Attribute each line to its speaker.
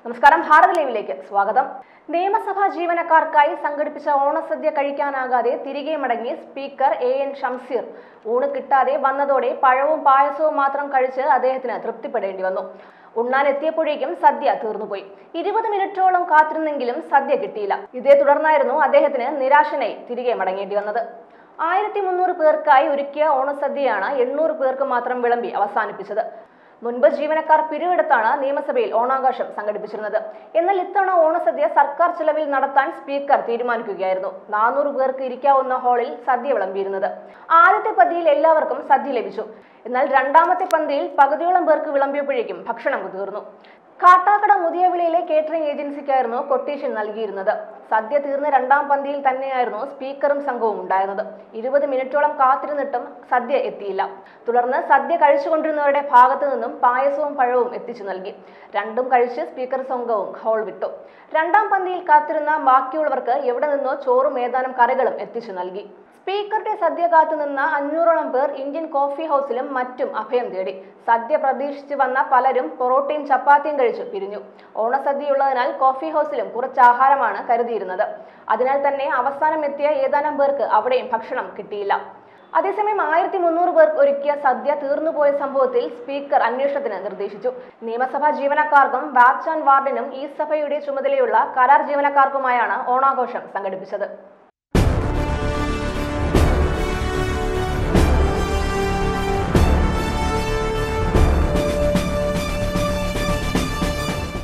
Speaker 1: നമസ്കാരം, ഭാരത് ലൈവിലേക്ക് സ്വാഗതം. നിയമസഭാ ജീവനക്കാർക്കായി സംഘടിപ്പിച്ച ഓണസദ്യ കഴിക്കാനാകാതെ തിരികെ മടങ്ങി സ്പീക്കർ AN ഷംസീർ. ഊണ് കിട്ടാതെ വന്നതോടെ പഴവും പായസവും മാത്രം കഴിച്ച് അദ്ദേഹത്തിന് തൃപ്തിപ്പെടേണ്ടി വന്നു. ഉണ്ണാൻ എത്തിയപ്പോഴേക്കും സദ്യ തീർന്നുപോയി. 20 മിനിറ്റോളം കാത്തിരുന്നെങ്കിലും സദ്യ കിട്ടിയില്ല. ഇതേ തുടർന്നായിരുന്നു അദ്ദേഹത്തിന് നിരാശനായി തിരികെ മടങ്ങേണ്ടി വന്നത്. 1300 പേർക്കായി ഒരുക്കിയ ഓണസദ്യയാണ് 800 പേർക്ക് മാത്രം വിളമ്പി അവസാനിപ്പിച്ചത്. മുൻപ് ജീവനക്കാർ പിരിവെടുത്താണ് നിയമസഭയിൽ ഓണാഘോഷം സംഘടിപ്പിച്ചിരുന്നത്. എന്നാൽ ഇത്തവണ ഓണസദ്യ സർക്കാർ ചെലവിൽ നടത്താൻ സ്പീക്കർ തീരുമാനിക്കുകയായിരുന്നു. 400 പേർക്ക് ഇരിക്കാവുന്ന ഹാളിൽ സദ്യ വിളമ്പിയിരുന്നത്. ആദ്യത്തെ പന്തിയിൽ എല്ലാവർക്കും സദ്യ ലഭിച്ചു. എന്നാൽ രണ്ടാമത്തെ പന്തിയിൽ പകുതിയോളം പേർക്ക് വിളമ്പിയപ്പോഴേക്കും ഭക്ഷണം തീർന്നു. കാട്ടാക്കട മുതിയവിളിയിലെ കേറ്ററിംഗ് ഏജൻസിക്കായിരുന്നു കൊട്ടേഷൻ നൽകിയിരുന്നത്. സദ്യ തീർന്ന രണ്ടാം പന്തിയിൽ തന്നെയായിരുന്നു സ്പീക്കറും സംഘവും ഉണ്ടായിരുന്നത്. 20 മിനിറ്റോളം കാത്തിരുന്നിട്ടും സദ്യ എത്തിയില്ല. തുടർന്ന് സദ്യ കഴിച്ചുകൊണ്ടിരുന്നവരുടെ ഭാഗത്തു നിന്നും പായസവും പഴവും എത്തിച്ചു നൽകി. രണ്ടും കഴിച്ച് സ്പീക്കർ സംഘവും ഹാൾ വിട്ടു. രണ്ടാം പന്തിയിൽ കാത്തിരുന്ന ബാക്കിയുള്ളവർക്ക് എവിടെ നിന്നോ ചോറും ഏതാനും കറികളും എത്തിച്ചു നൽകി. സ്പീക്കറുടെ സദ്യ കാത്തുനിന്ന 500ഓളം പേർ ഇന്ത്യൻ കോഫി ഹൗസിലും മറ്റും അഭയം തേടി. സദ്യ പ്രതീക്ഷിച്ച് വന്ന പലരും പൊറോട്ടയും ചപ്പാത്തിയും കഴിച്ചു പിരിഞ്ഞു. ഓണസദ്യയുള്ളതിനാൽ കോഫി ഹൗസിലും കുറച്ച് ആഹാരമാണ് കരുതിയിരുന്നത്. അതിനാൽ തന്നെ അവസാനം എത്തിയ ഏതാനും പേർക്ക് അവിടെയും ഭക്ഷണം കിട്ടിയില്ല. അതേസമയം 1300 പേർക്ക് ഒരുക്കിയ സദ്യ തീർന്നുപോയ സംഭവത്തിൽ സ്പീക്കർ അന്വേഷണത്തിന് നിർദ്ദേശിച്ചു. നിയമസഭാ ജീവനക്കാർക്കും വാച്ച് ആൻഡ് വാർഡിനും ഈ സഭയുടെ ചുമതലയുള്ള കരാർ ജീവനക്കാർക്കുമായാണ് ഓണാഘോഷം സംഘടിപ്പിച്ചത്.